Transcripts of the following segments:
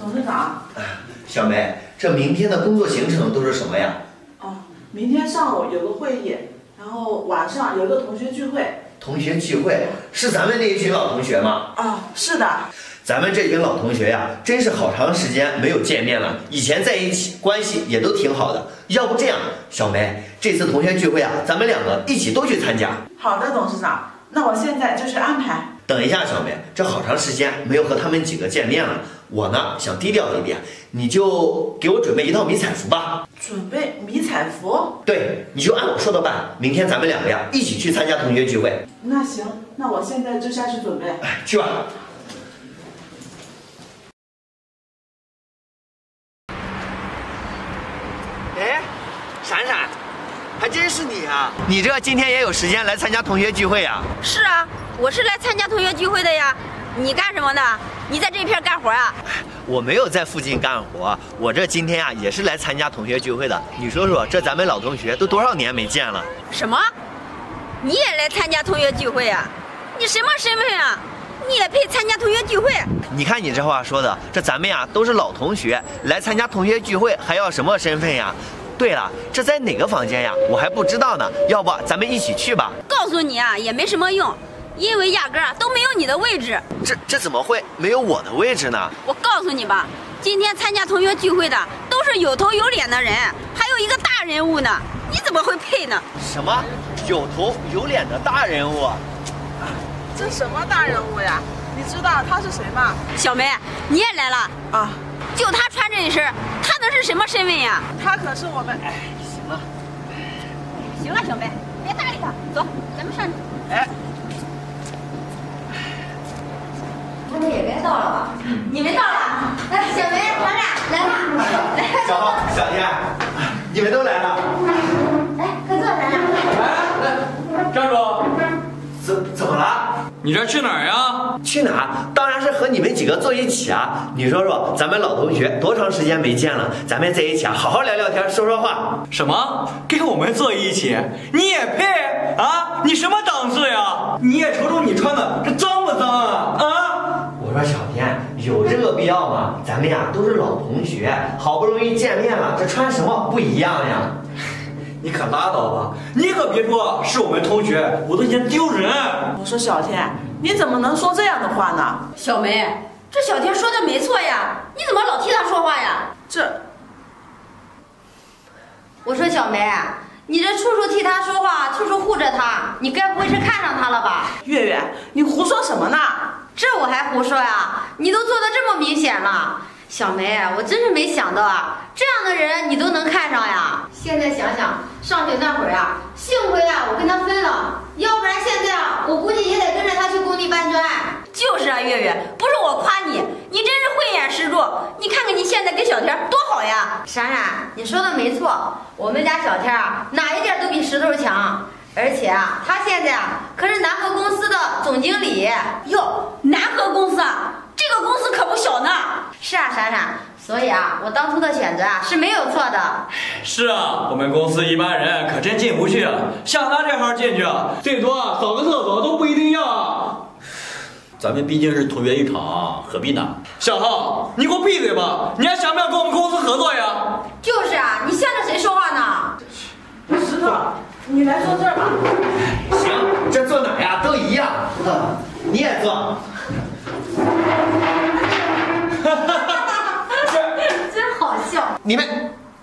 董事长。 小梅，这明天的工作行程都是什么呀？ 哦，明天上午有个会议，然后晚上有个同学聚会。 同学聚会是咱们那一群老同学吗？ 啊，是的。 咱们这群老同学呀，真是好长时间没有见面了。以前在一起，关系也都挺好的。要不这样，小梅，这次同学聚会啊，咱们两个一起都去参加。 好的，董事长。那我现在就去安排。 等一下，小梅，这好长时间没有和他们几个见面了，我呢想低调一点，你就给我准备一套迷彩服吧。 准备迷彩服？ 对，你就按我说的办。明天咱们两个呀，一起去参加同学聚会。 那行，那我现在就下去准备。 去吧。哎，闪闪，还真是你啊！你这今天也有时间来参加同学聚会啊？ 是啊，我是来参加同学聚会的呀。你干什么的？你在这片干活啊？ 我没有在附近干活，我这今天啊也是来参加同学聚会的。你说说，这咱们老同学都多少年没见了？ 什么？你也来参加同学聚会啊？你什么身份啊？你也配参加同学聚会？ 你看你这话说的，这咱们呀都是老同学，来参加同学聚会还要什么身份呀？对了，这在哪个房间呀？我还不知道呢。要不咱们一起去吧？ 告诉你啊，也没什么用，因为压根儿都没有你的位置。 这怎么会没有我的位置呢？ 我告诉你吧，今天参加同学聚会的都是有头有脸的人，还有一个大人物呢，你怎么会配呢？ 什么有头有脸的大人物？ 这什么大人物呀？你知道他是谁吗？ 小梅，你也来了啊？ 就他穿这一身，他能是什么身份呀？ 他可是我们…… 行了， 行了，小梅，别搭理他，走，咱们上去。 他们也该到了吧？你们到了？哎，小梅、团长来了。 小浩、小天，你们都来了。 来，快坐，团长。 来，站住！ 怎么了？ 你这去哪儿呀？ 去哪？当然是和你们几个坐一起啊！你说说，咱们老同学多长时间没见了？咱们在一起啊，好好聊聊天，说说话。 什么？跟我们坐一起？你也配啊？你什么档次呀？你也瞅瞅你穿的，这脏不脏啊？啊！ 我说小天，有这个必要吗？咱们呀都是老同学，好不容易见面了，这穿什么不一样呀？ 你可拉倒吧！你可别说是我们同学，我都嫌丢人。 我说小天，你怎么能说这样的话呢？ 小梅，这小天说的没错呀，你怎么老替他说话呀？ 我说小梅，你这处处替他说话，处处护着他，你该不会是看上他了吧？ 月月，你胡说什么呢？ 这我还胡说呀？你都做的这么明显了。小梅，我真是没想到啊，这样的人你都能看上呀！现在想想，上学那会儿啊，幸亏啊我跟他分了，要不然现在啊，我估计也得跟着他去工地搬砖。 就是啊，月月，不是我夸你，你真是慧眼识珠。你看看你现在跟小天多好呀！ 闪闪，你说的没错，我们家小天啊，哪一点都比石头强。而且啊，他现在啊可是南河公司的总经理哟。南河公司啊，这个公司可不小呢。 是啊，闪闪，所以啊，我当初的选择啊是没有错的。 是啊，我们公司一般人可真进不去，像他这行进去，最多扫个厕所都不一定要。 咱们毕竟是同学一场，何必呢？ 小浩，你给我闭嘴吧！你还想不想跟我们公司合作呀？ 就是啊，你向着谁说话呢？ 石头，你来坐这儿吧。 行，这坐哪呀都一样。你也坐。 真好笑。 你们，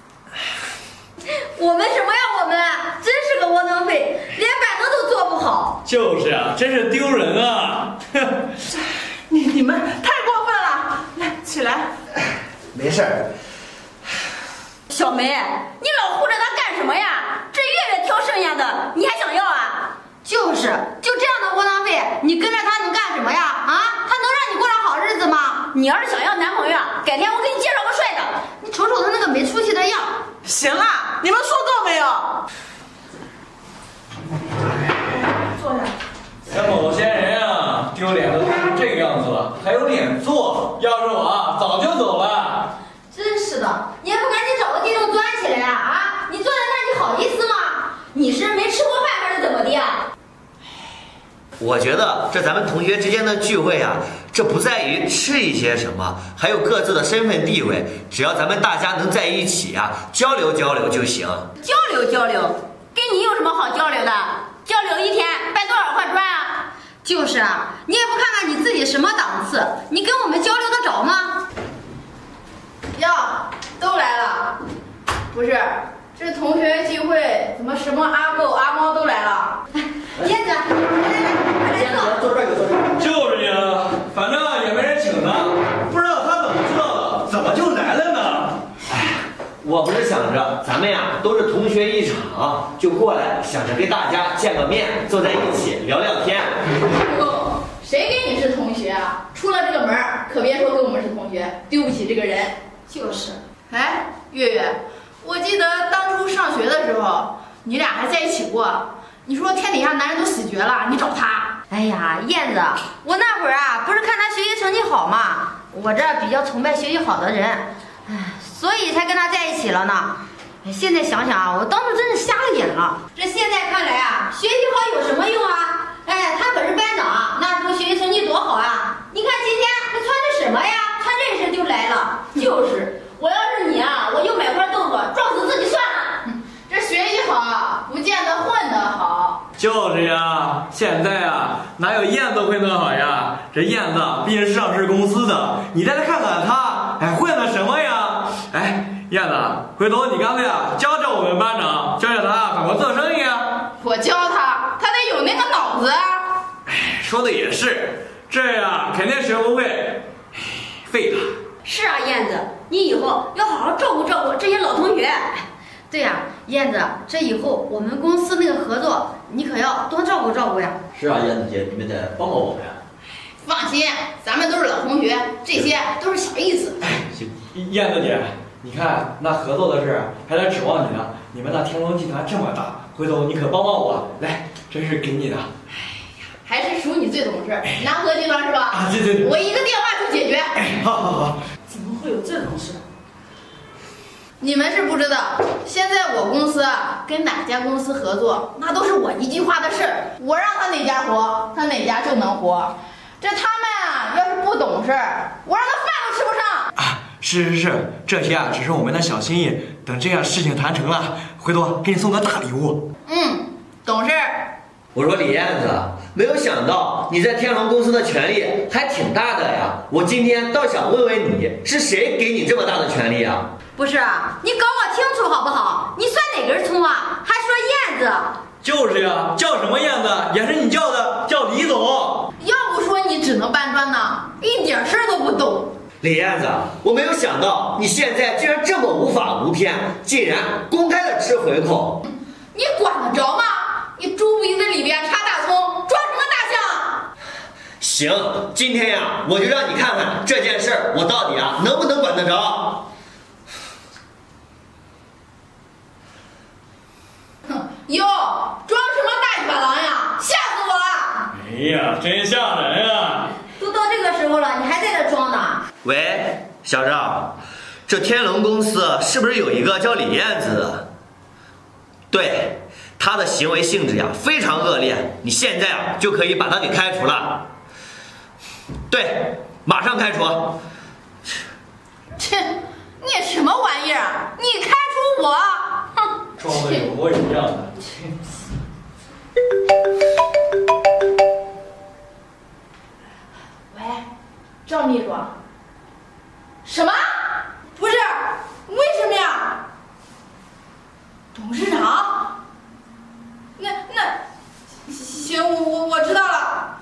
我们什么呀？我们真是个窝囊废，连板凳都坐不好。 就是啊，真是丢人啊！ 你们太过分了！来，起来。 没事儿。 小梅，你老护着他干什么呀？这月月挑剩下的，你还想要啊？ 就是，就这样的窝囊废，你跟着他能干什么呀？啊，他能让你过上好日子吗？ 你要是想要男朋友，改天我给你介绍个帅的。 你瞅瞅他那个没出息的样。 行了，你们说够没有？坐下。 这某些人啊，丢脸都丢成这个样子了，还有脸坐？要是我啊，早就走了。 真是的，你还不赶紧找个地洞钻起来呀？啊，你坐在那儿你好意思吗？你是没吃过饭还是怎么的呀？ 我觉得这咱们同学之间的聚会啊， 这不在于吃一些什么，还有各自的身份地位，只要咱们大家能在一起啊，交流交流就行。 交流交流，跟你有什么好交流的？交流一天搬多少块砖啊？ 就是啊，你也不看看你自己什么档次，你跟我们交流得着吗？ 哟，都来了，不是，这同学聚会怎么什么阿狗阿猫都来了？ 燕子，来， 坐这儿坐这儿。 就是呀，反正也没人请他，不知道他怎么知道的，怎么就来了呢？ 我不是想着咱们呀都是同学一场，就过来想着跟大家见个面，坐在一起聊聊天。 哦，谁跟你是同学啊？出了这个门可别说跟我们是同学，丢不起这个人。 就是。 哎，月月，我记得当初上学的时候，你俩还在一起过。你说天底下男人都死绝了，你找他？ 哎呀，燕子，我那会儿啊，不是看他学习成绩好嘛，我这比较崇拜学习好的人，哎，所以才跟他在一起了呢。现在想想啊，我当初真是瞎了眼了。这现在看来啊，学习好有什么用啊？哎，他可是班长，那时候学习成绩多好啊！你看今天他穿的什么呀？穿这身就来了。 就是，我要是你啊，我就买块豆腐撞死自己算了。这学习好不见得混得好。 就是呀，现在啊，哪有燕子混得好呀？这燕子毕竟是上市公司的，你再来看看他，哎，混的什么呀？哎，燕子，回头你干脆啊教教我们班长，教教他怎么做生意啊。 我教他，他得有那个脑子啊。 哎，说的也是，这呀肯定学不会，废了。 是啊，燕子，你以后要好好照顾照顾这些老同学。 对呀，燕子，这以后我们公司那个合作，你可要多照顾照顾呀。 是啊，燕子姐，你们得帮帮我们呀。 放心，咱们都是老同学，这些都是小意思。 行，燕子姐，你看那合作的事还得指望你呢。你们那天龙集团这么大，回头你可帮帮我。来，这是给你的。 还是属你最懂事，南河集团是吧？ 啊，对对对。 我一个电话就解决。 好好好。 怎么会有这种事？ 你们是不知道，现在我公司啊跟哪家公司合作，那都是我一句话的事儿。我让他哪家活，他哪家就能活。这他们啊，要是不懂事儿，我让他饭都吃不上。 啊，是，这些啊只是我们的小心意。等这样事情谈成了，回头给你送个大礼物。 懂事。 我说李燕子，没有想到你在天龙公司的权力还挺大的呀！我今天倒想问问你，是谁给你这么大的权力啊？ 不是啊，你搞我清楚好不好？你算哪根葱啊？还说燕子？ 就是呀，叫什么燕子也是你叫的，叫李总。 要不说你只能搬砖呢，一点事儿都不懂。 李燕子，我没有想到你现在居然这么无法无天，竟然公开的吃回口。 你管得着吗？你猪鼻子里边插大葱，装什么大象？ 行，今天呀，我就让你看看这件事儿我到底啊能不能管得着。 哟，装什么大尾巴狼呀？吓死我了！ 哎呀，真吓人啊！ 都到这个时候了，你还在这装呢？ 喂，小赵，这天龙公司是不是有一个叫李燕子的？对，她的行为性质呀非常恶劣，你现在啊就可以把她给开除了。对，马上开除。 切，你什么玩意儿？你开除我？哼！ 装的有模有样的。 喂，赵秘书。什么？不是，为什么呀？董事长？那行，我知道了。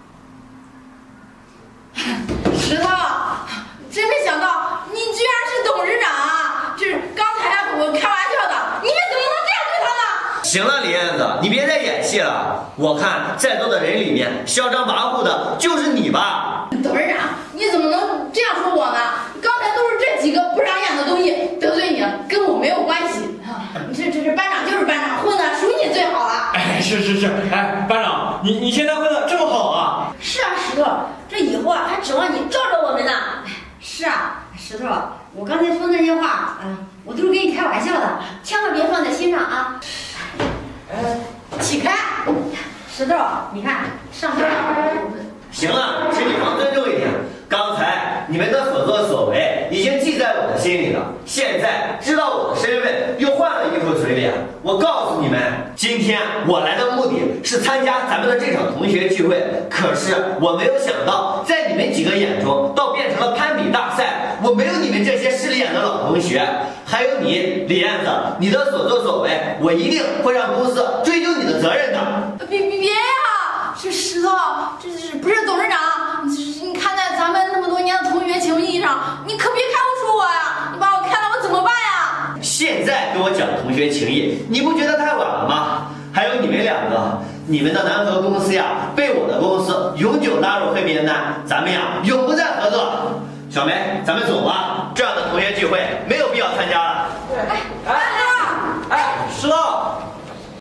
石头，真没想到你居然是董事长啊！这是刚才我开玩笑的，你们怎么能这样对他呢？ 行了，李燕子，你别再演戏了。我看在座的人里面，嚣张跋扈的就是你吧？ 董事长，你怎么能这样说我呢？刚才都是这几个不长眼的东西得罪你了，跟我没有关系。这班长就是班长，混的属你最好了。 哎，是，哎，班长，你现在混的这么好啊？ 是啊，石头，这以后啊还指望你罩着我们呢。 是啊，石头，我刚才说那些话，我都是跟你开玩笑的，千万别放在心上啊。起开，石头，你看上班了。 行了，请你放尊重一点。 你们的所作所为已经记在我的心里了。现在知道我的身份，又换了一副嘴脸。我告诉你们，今天我来的目的是参加咱们的这场同学聚会。可是我没有想到，在你们几个眼中，倒变成了攀比大赛。我没有你们这些势利眼的老同学，还有你李燕子，你的所作所为，我一定会让公司追究你的责任的。 别呀！这石头，这是不是董事长？你看在咱们那么多年的同学情谊上，你可别开不出我呀！你把我开了，我怎么办呀？ 现在跟我讲同学情谊，你不觉得太晚了吗？还有你们两个，你们的南河公司呀，被我的公司永久拉入黑名单，咱们呀永不再合作。小梅，咱们走吧，这样的同学聚会没有